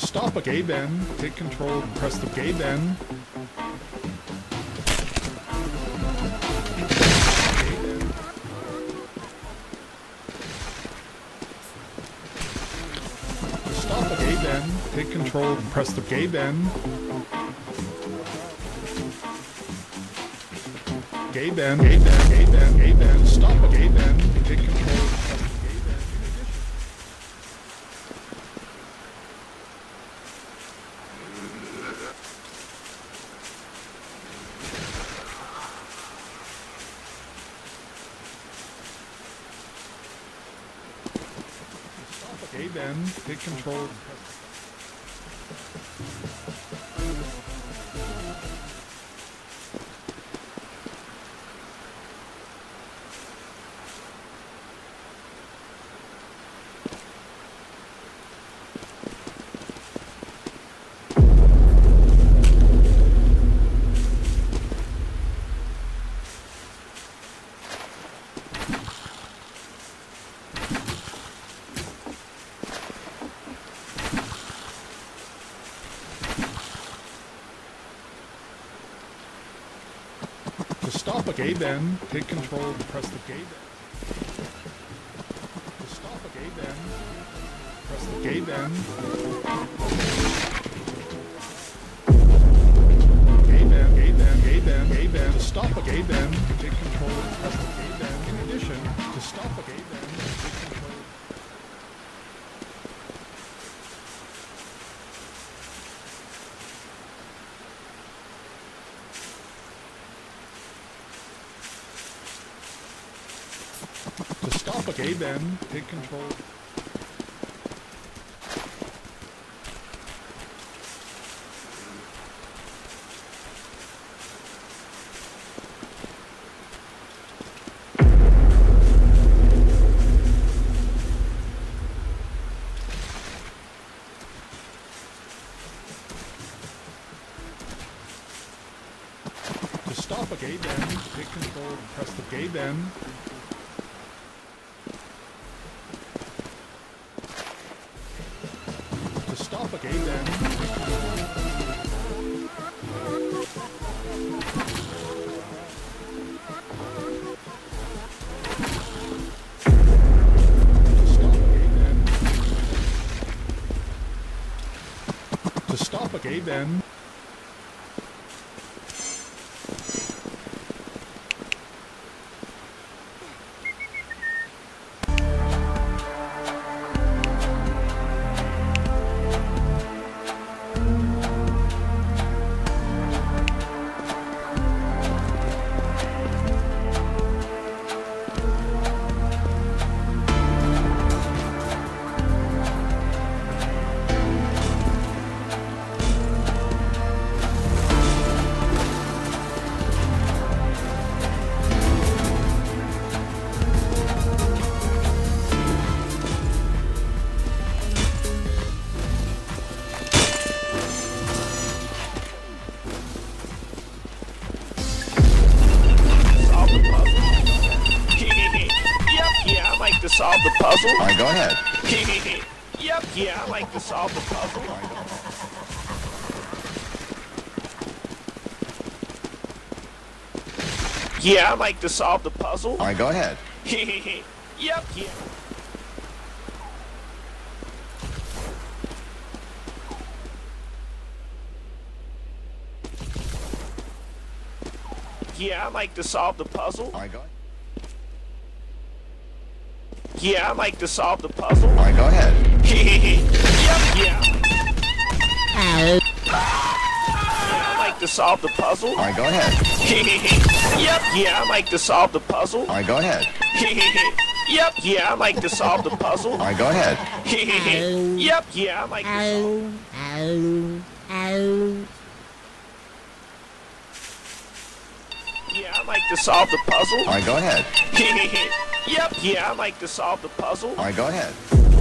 stop a gay Ben, take control and press the gay Ben. Stop a gay Ben, take control and press the gay Ben. Gay Ben, gay Ben, gay Ben, gay Ben, stop a gay Ben, take control and press the gay Ben. Stop a gay Ben, take control and press to stop a gay Ben, take control and press the gay Ben. To stop a gay Ben, press the gay Ben. Gay Ben, gay Ben, gay Ben, gay Ben. To stop a gay Ben, take control and press the gay Ben. In addition, to stop a gay Ben, take control. To stop a gay Ben, take control. To stop a gay Ben, take control and press the gay Ben. To stop a gay Ben. To stop a gay Ben. To solve the puzzle? All right, go ahead. Yep, yeah, I like to solve the puzzle. Yeah, I like to solve the puzzle. All right, go ahead. Yep, yeah. Yeah, I like to solve the puzzle. All right, go ahead. Yeah, I like to solve the puzzle. All right, go ahead. Yep, yeah. Yeah, I like to solve the puzzle. All right, go ahead. Yep, yeah, I like to solve the puzzle. All right, go ahead. Yep, yeah, I like to solve the puzzle. All right, go ahead. Yep, yeah, I like to solve. Yeah, I like to solve the puzzle. All right, go ahead. Yep, yeah, I like to solve the puzzle. All right, go ahead.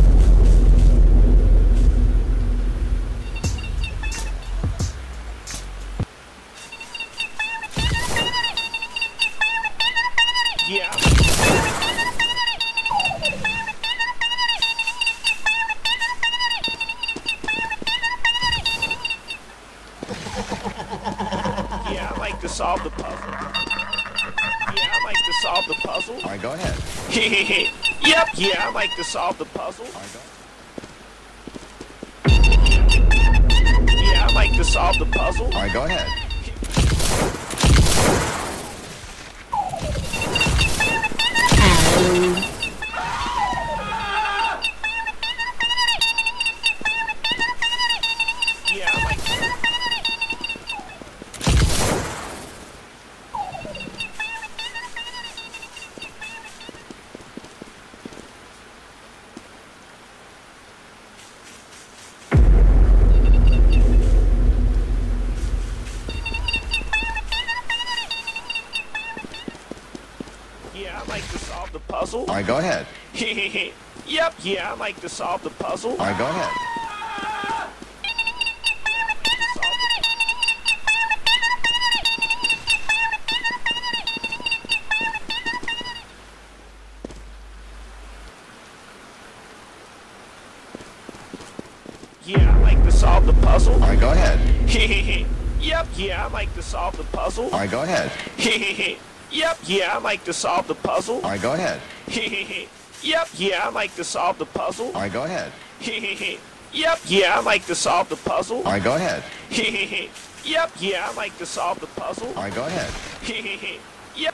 Yeah. solve the puzzle. Yeah, I like to solve the puzzle. All right, go ahead. Yep, yeah, I like to solve the puzzle. All right, go. Yeah, I like to solve the puzzle. All right, go ahead. Yeah, I like Yeah, I like to solve the puzzle. All right, go ahead. Yep, yeah, I like to solve the puzzle. All right, go ahead. Yeah, I like to solve the puzzle. All right, go ahead. Yep, yeah, I like to solve the puzzle. All right, go ahead. Yep, yeah, I like to solve the puzzle. All right, go ahead. Yep, yeah, I like to solve the puzzle. All right, go ahead. Yep, yeah, I like to solve the puzzle. All right, go ahead. Yep, yeah, I like to solve the puzzle. All right, go ahead. Yep.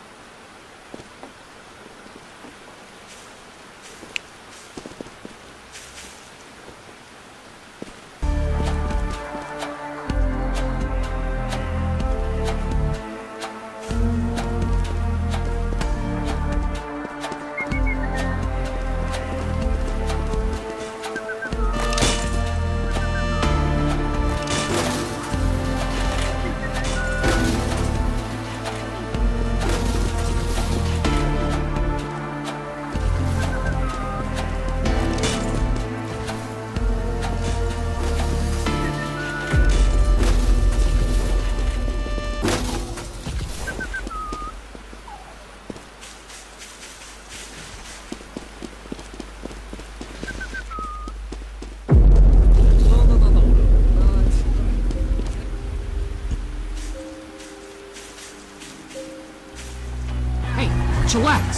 Hey, chillax.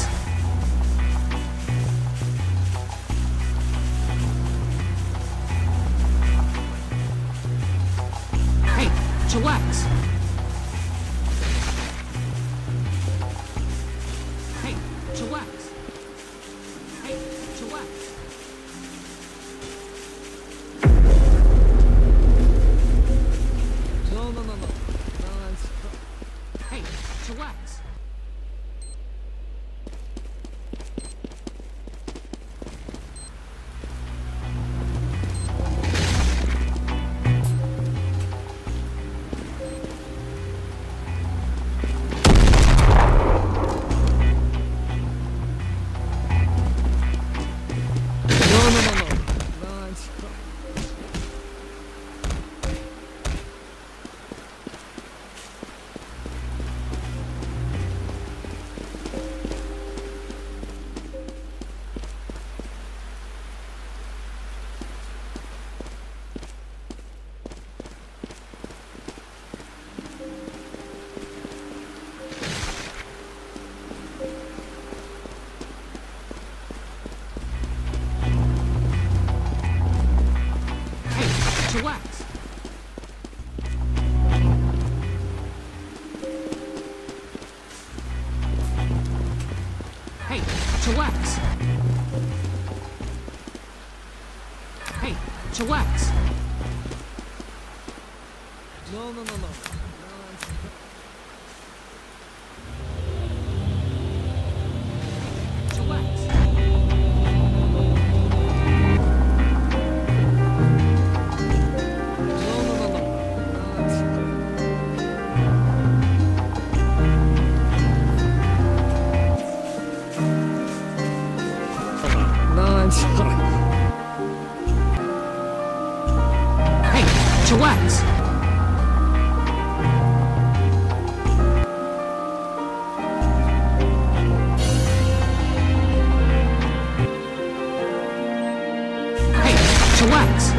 Hey, chillax. Hey, chillax. Hey, chillax. No. Hey, chillax. Chillax. Hey, chillax. Hey, chillax. No. Chillax. Hey, chillax. Hey, chillax.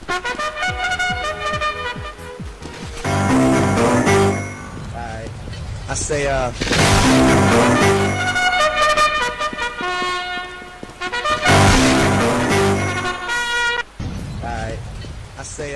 Alright. I say, Alright. I say,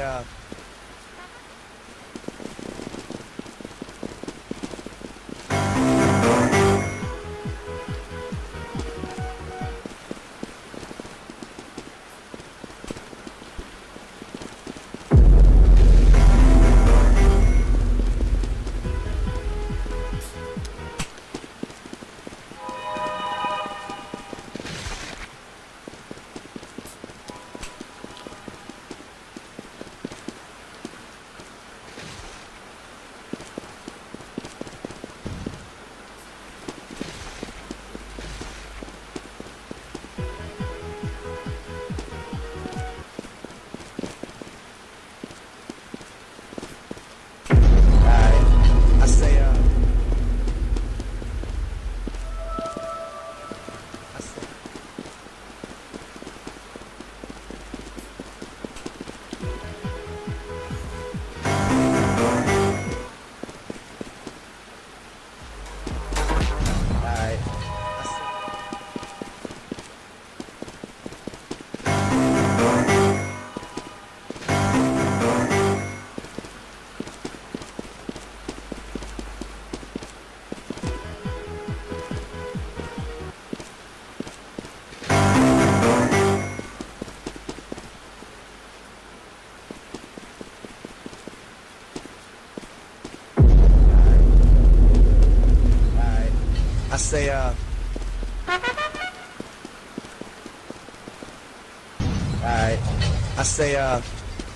Alright. I say, Alright.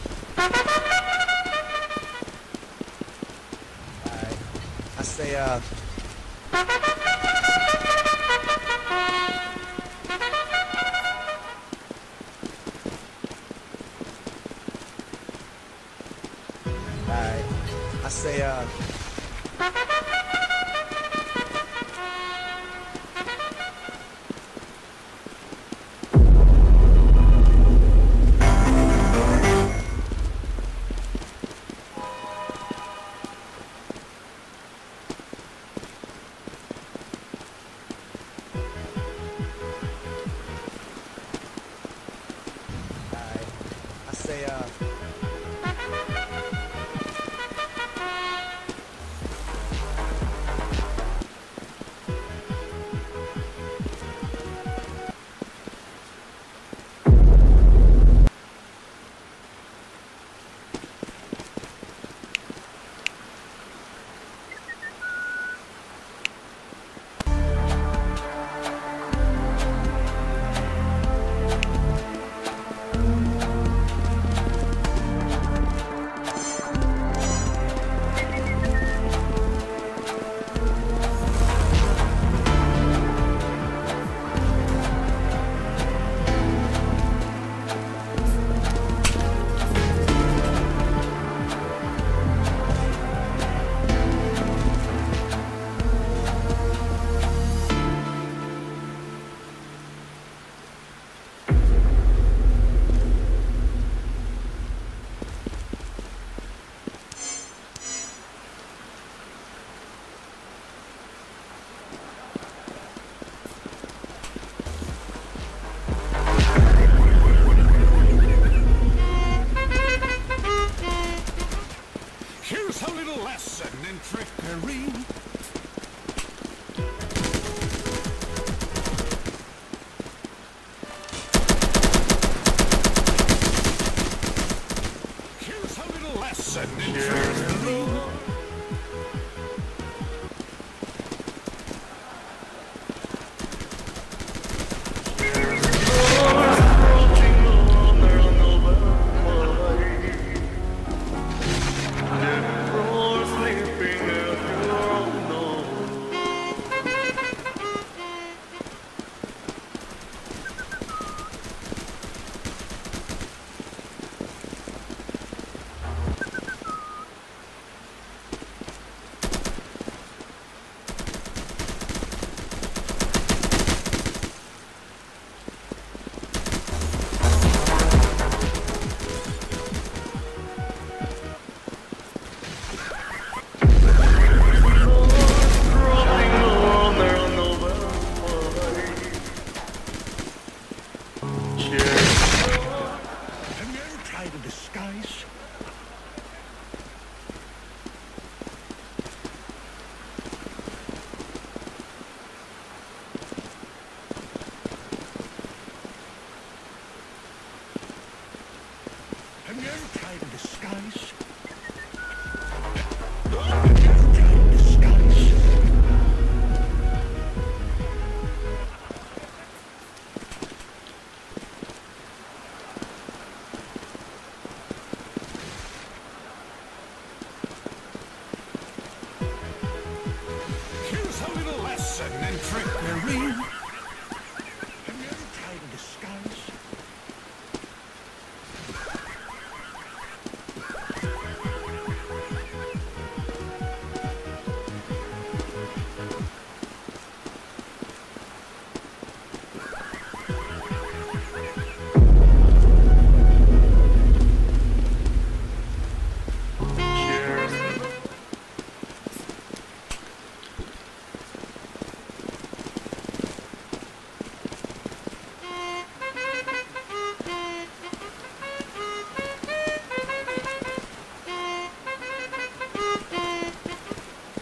I say, Alright. I say, Here's a little lesson in trickery. Here's a little lesson in trickery. tried a disguise? Have you ever tried a disguise? Have you ever tried a disguise? Here's a little lesson in trickery. Have you ever tried a disguise?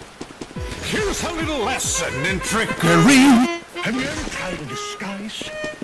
Here's a little lesson in trickery. Have you ever tried a disguise?